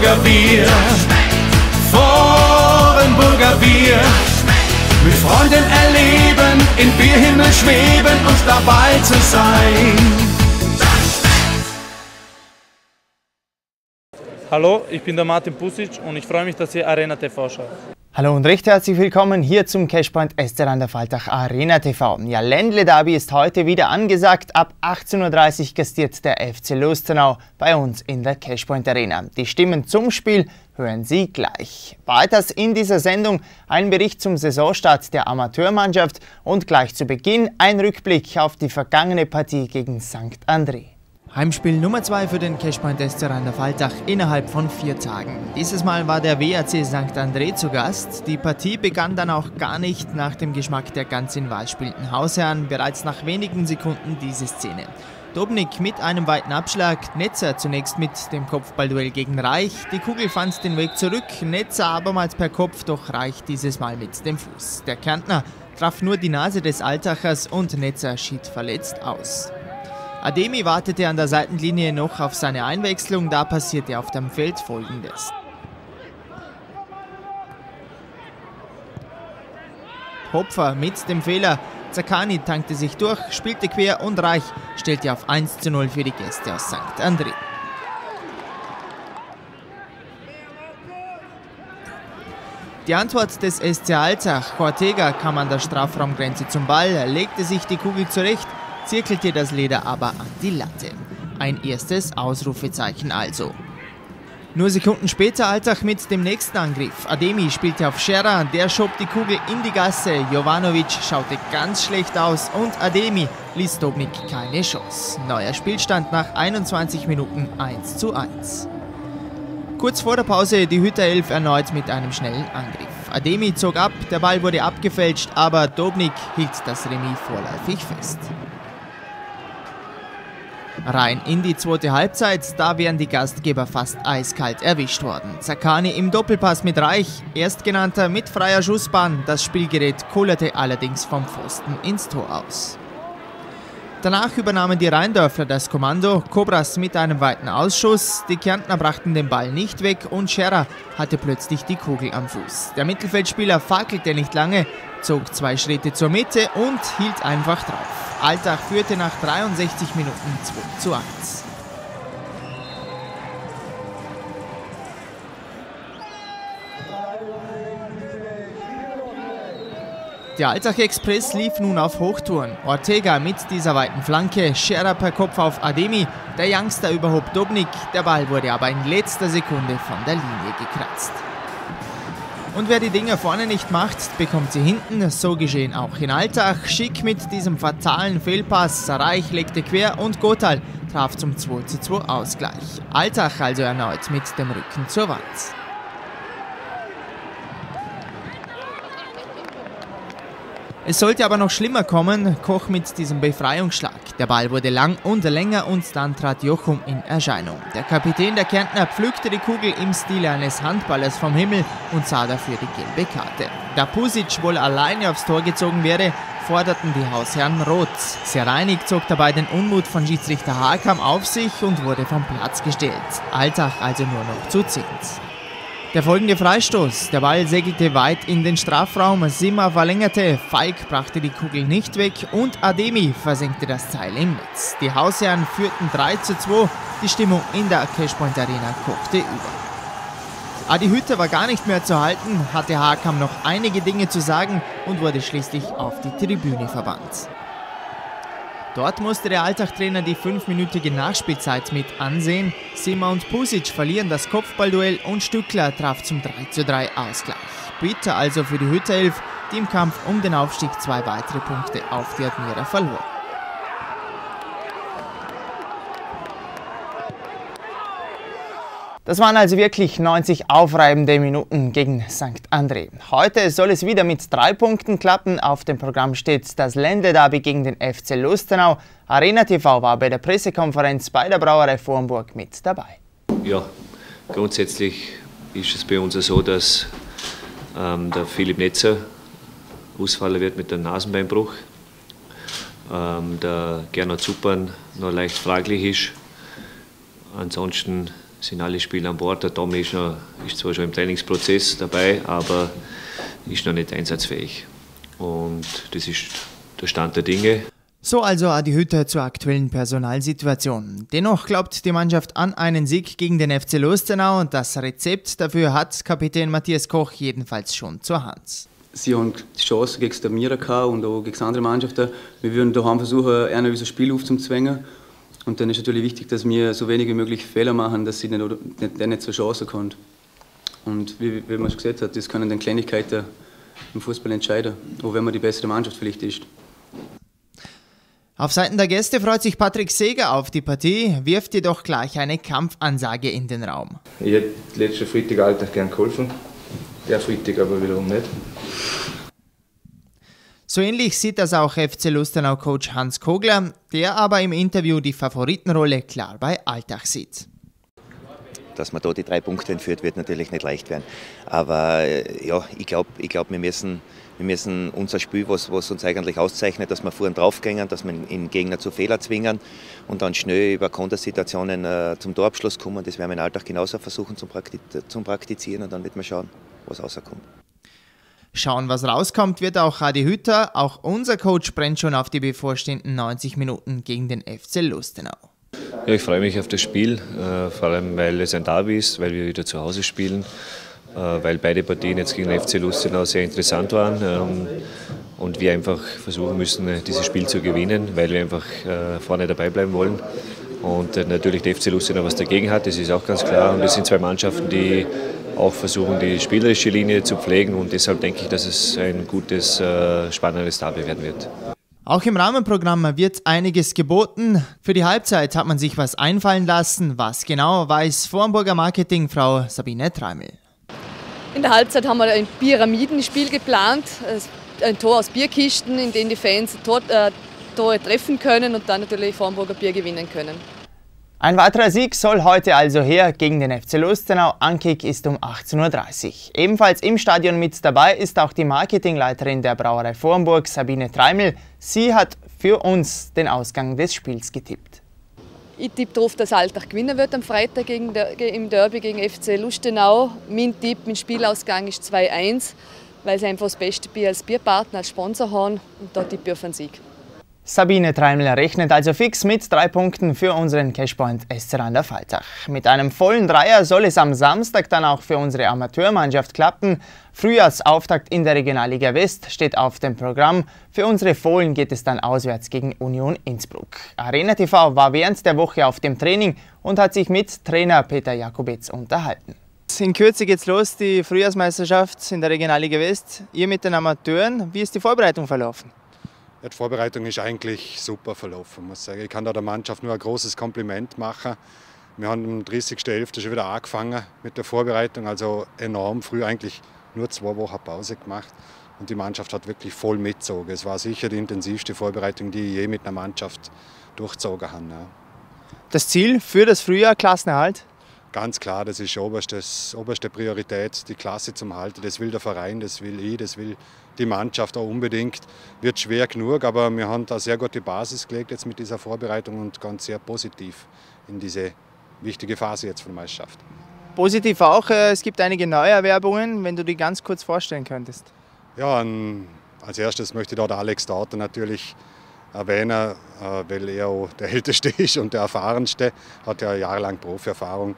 Vorenburger Bier, Vorenburger Bier. Mit Freunden erleben, in Bierhimmel schweben und dabei zu sein. Hallo, ich bin der Martin Pusic und ich freue mich, dass ihr Arena TV schaut. Hallo und recht herzlich willkommen hier zum Cashpoint SC Rhein-Faltach Arena TV. Ja, Ländle-Derby ist heute wieder angesagt. Ab 18:30 Uhr gastiert der FC Lustenau bei uns in der Cashpoint Arena. Die Stimmen zum Spiel hören Sie gleich. Weiters in dieser Sendung ein Bericht zum Saisonstart der Amateurmannschaft und gleich zu Beginn ein Rückblick auf die vergangene Partie gegen St. André. Heimspiel Nummer 2 für den Cashpoint SC Rhein-Faltach innerhalb von 4 Tagen. Dieses Mal war der WAC St. André zu Gast. Die Partie begann dann auch gar nicht nach dem Geschmack der ganz in Wahl spielenden Hausherren. Bereits nach wenigen Sekunden diese Szene. Dobnik mit einem weiten Abschlag, Netzer zunächst mit dem Kopfballduell gegen Reich. Die Kugel fand den Weg zurück, Netzer abermals per Kopf, doch Reich dieses Mal mit dem Fuß. Der Kärntner traf nur die Nase des Altachers und Netzer schied verletzt aus. Ademi wartete an der Seitenlinie noch auf seine Einwechslung, da passierte auf dem Feld Folgendes. Hopfer mit dem Fehler, Zakani tankte sich durch, spielte quer und Reich stellte auf 1:0 für die Gäste aus St. André. Die Antwort des SC Altach, Ortega kam an der Strafraumgrenze zum Ball, legte sich die Kugel zurecht, zirkelte das Leder aber an die Latte. Ein erstes Ausrufezeichen also. Nur Sekunden später Altach mit dem nächsten Angriff. Ademi spielte auf Scherer, der schob die Kugel in die Gasse. Jovanovic schaute ganz schlecht aus und Ademi ließ Dobnik keine Chance. Neuer Spielstand nach 21 Minuten 1:1. Kurz vor der Pause die Hütterelf erneut mit einem schnellen Angriff. Ademi zog ab, der Ball wurde abgefälscht, aber Dobnik hielt das Remis vorläufig fest. Rein in die zweite Halbzeit, da wären die Gastgeber fast eiskalt erwischt worden. Zakani im Doppelpass mit Reich, Erstgenannter mit freier Schussbahn. Das Spielgerät kullerte allerdings vom Pfosten ins Tor aus. Danach übernahmen die Rheindörfler das Kommando, Cobras mit einem weiten Ausschuss. Die Kärntner brachten den Ball nicht weg und Scherer hatte plötzlich die Kugel am Fuß. Der Mittelfeldspieler fackelte nicht lange, zog 2 Schritte zur Mitte und hielt einfach drauf. Altach führte nach 63 Minuten 2:1. Der Altach Express lief nun auf Hochtouren. Ortega mit dieser weiten Flanke, Scherer per Kopf auf Ademi, der Youngster überhob Dobnik, der Ball wurde aber in letzter Sekunde von der Linie gekratzt. Und wer die Dinger vorne nicht macht, bekommt sie hinten, so geschehen auch in Altach. Schick mit diesem fatalen Fehlpass, Reich legte quer und Gothal traf zum 2:2 Ausgleich. Altach also erneut mit dem Rücken zur Wand. Es sollte aber noch schlimmer kommen, Koch mit diesem Befreiungsschlag. Der Ball wurde lang und länger und dann trat Jochum in Erscheinung. Der Kapitän der Kärntner pflückte die Kugel im Stile eines Handballers vom Himmel und sah dafür die gelbe Karte. Da Pusic wohl alleine aufs Tor gezogen wäre, forderten die Hausherren rot. Sereinig zog dabei den Unmut von Schiedsrichter Hakam auf sich und wurde vom Platz gestellt. Altach also nur noch zu 10. Der folgende Freistoß, der Ball segelte weit in den Strafraum, Simmer verlängerte, Falk brachte die Kugel nicht weg und Ademi versenkte das Teil im Netz. Die Hausherren führten 3:2, die Stimmung in der Cashpoint Arena kochte über. Adi Hütter war gar nicht mehr zu halten, hatte Hakam noch einige Dinge zu sagen und wurde schließlich auf die Tribüne verbannt. Dort musste der Altach-Trainer die 5-minütige Nachspielzeit mit ansehen. Simmer und Pusic verlieren das Kopfballduell und Stückler traf zum 3:3 Ausgleich. Bitter also für die Hütterelf, die im Kampf um den Aufstieg 2 weitere Punkte auf die Admira verlor. Das waren also wirklich 90 aufreibende Minuten gegen St. André. Heute soll es wieder mit 3 Punkten klappen. Auf dem Programm steht das Ländle-Derby gegen den FC Lustenau. Arena TV war bei der Pressekonferenz bei der Brauerei Vorenburg mit dabei. Ja, grundsätzlich ist es bei uns so, dass der Philipp Netzer ausfallen wird mit einem Nasenbeinbruch. Der Gernot Zuppern noch leicht fraglich ist. Ansonsten sind alle Spieler an Bord. Der Tommy ist zwar schon im Trainingsprozess dabei, aber ist noch nicht einsatzfähig. Und das ist der Stand der Dinge. So also Adi Hütter zur aktuellen Personalsituation. Dennoch glaubt die Mannschaft an einen Sieg gegen den FC Lustenau und das Rezept dafür hat Kapitän Matthias Koch jedenfalls schon zur Hand. Sie haben die Chance gegen den Mira gehabt und auch gegen andere Mannschaften. Wir würden daheim versuchen, eher unser Spiel aufzuzwängen. Und dann ist natürlich wichtig, dass wir so wenig wie möglich Fehler machen, dass sie nicht zur Chance kommen. Und wie man schon gesagt hat, das können dann Kleinigkeiten im Fußball entscheiden, auch wenn man die bessere Mannschaft vielleicht ist. Auf Seiten der Gäste freut sich Patrick Seeger auf die Partie, wirft jedoch gleich eine Kampfansage in den Raum. Ich hätte letzten Freitag Alltag gern geholfen, der Freitag aber wiederum nicht. So ähnlich sieht das auch FC Lustenau-Coach Hans Kogler, der aber im Interview die Favoritenrolle klar bei Altach sieht. Dass man da die 3 Punkte entführt, wird natürlich nicht leicht werden. Aber ja, ich glaube, wir müssen unser Spiel, was uns eigentlich auszeichnet, dass wir vorn draufgehen, dass wir den Gegner zu Fehler zwingen und dann schnell über Kontersituationen zum Torabschluss kommen. Das werden wir im Alltag genauso versuchen zum Praktizieren und dann wird man schauen, was rauskommt. Schauen, was rauskommt, wird auch Adi Hütter. Auch unser Coach brennt schon auf die bevorstehenden 90 Minuten gegen den FC Lustenau. Ja, ich freue mich auf das Spiel, vor allem weil es ein Derby ist, weil wir wieder zu Hause spielen, weil beide Partien jetzt gegen den FC Lustenau sehr interessant waren und wir einfach versuchen müssen, dieses Spiel zu gewinnen, weil wir einfach vorne dabei bleiben wollen. Und natürlich der FC Lustenau was dagegen hat, das ist auch ganz klar. Und es sind 2 Mannschaften, die auch versuchen, die spielerische Linie zu pflegen. Und deshalb denke ich, dass es ein gutes, spannendes Derby werden wird. Auch im Rahmenprogramm wird einiges geboten. Für die Halbzeit hat man sich was einfallen lassen. Was genau, weiß Vorarlberger Marketingfrau Sabine Treimel. In der Halbzeit haben wir ein Pyramidenspiel geplant. Ein Tor aus Bierkisten, in dem die Fans Tore treffen können und dann natürlich Vorarlberger Bier gewinnen können. Ein weiterer Sieg soll heute also her gegen den FC Lustenau. Ankick ist um 18:30 Uhr. Ebenfalls im Stadion mit dabei ist auch die Marketingleiterin der Brauerei Vorarlberg, Sabine Treimel. Sie hat für uns den Ausgang des Spiels getippt. Ich tippe darauf, dass Altach gewinnen wird am Freitag im Derby gegen FC Lustenau. Mein Tipp, mein Spielausgang ist 2:1, weil sie einfach das beste Bier als Bierpartner, als Sponsor haben. Und da tippe ich auf einen Sieg. Sabine Treimel rechnet also fix mit 3 Punkten für unseren Cashpoint SC Rhein-Faltach. Mit einem vollen Dreier soll es am Samstag dann auch für unsere Amateurmannschaft klappen. Frühjahrsauftakt in der Regionalliga West steht auf dem Programm. Für unsere Fohlen geht es dann auswärts gegen Union Innsbruck. Arena TV war während der Woche auf dem Training und hat sich mit Trainer Peter Jakobetz unterhalten. In Kürze geht's los, die Frühjahrsmeisterschaft in der Regionalliga West. Ihr mit den Amateuren, wie ist die Vorbereitung verlaufen? Die Vorbereitung ist eigentlich super verlaufen, muss ich sagen. Ich kann da der Mannschaft nur ein großes Kompliment machen. Wir haben am 30.11. schon wieder angefangen mit der Vorbereitung, also enorm früh, eigentlich nur 2 Wochen Pause gemacht. Und die Mannschaft hat wirklich voll mitgezogen. Es war sicher die intensivste Vorbereitung, die ich je mit einer Mannschaft durchgezogen habe. Ja. Das Ziel für das Frühjahr, Klassenerhalt? Ganz klar, das ist oberste Priorität, die Klasse zum Halten. Das will der Verein, das will ich, das will die Mannschaft auch unbedingt. Wird schwer genug, aber wir haben da sehr gute Basis gelegt jetzt mit dieser Vorbereitung und ganz sehr positiv in diese wichtige Phase jetzt von der Meisterschaft. Positiv auch, es gibt einige Neuerwerbungen, wenn du die ganz kurz vorstellen könntest. Ja, als erstes möchte ich da den Alex Dauter natürlich erwähnen, weil er auch der Älteste ist und der Erfahrenste, hat ja jahrelang Profi-Erfahrung.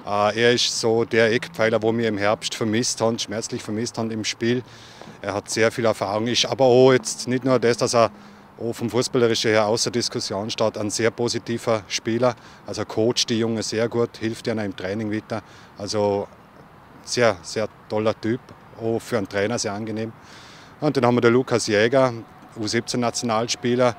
Er ist so der Eckpfeiler, wo wir im Herbst schmerzlich vermisst haben im Spiel. Er hat sehr viel Erfahrung, ist aber auch jetzt nicht nur das, dass er auch vom Fußballerischen her außer Diskussion steht, ein sehr positiver Spieler. Also coacht die Junge sehr gut, hilft ihnen im Training weiter. Also sehr, sehr toller Typ, auch für einen Trainer sehr angenehm. Und dann haben wir den Lukas Jäger, U17-Nationalspieler.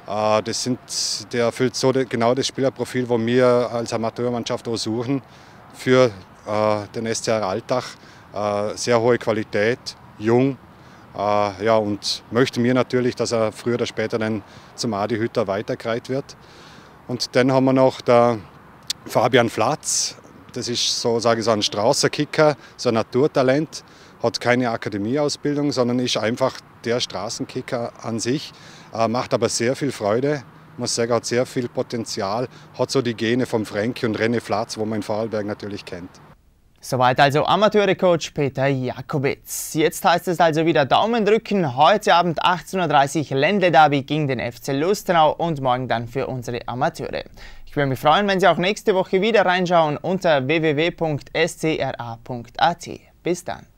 Der erfüllt so genau das Spielerprofil, das wir als Amateurmannschaft auch suchen für den SCR Altach. Sehr hohe Qualität, jung. Ja, und möchte mir natürlich, dass er früher oder später dann zum Adi Hütter weitergereicht wird. Und dann haben wir noch den Fabian Flatz. Das ist so, sage ich so, ein Straßenkicker, so ein Naturtalent. Hat keine Akademieausbildung, sondern ist einfach der Straßenkicker an sich. Macht aber sehr viel Freude Ich muss sagen, hat sehr viel Potenzial, hat so die Gene vom Fränki und René Flatz, wo man in Vorarlberg natürlich kennt. Soweit also Amateure-Coach Peter Jakobitz. Jetzt heißt es also wieder Daumen drücken. Heute Abend 18:30 Uhr Ländle-Derby gegen den FC Lustenau und morgen dann für unsere Amateure. Ich würde mich freuen, wenn Sie auch nächste Woche wieder reinschauen unter www.scra.at. Bis dann.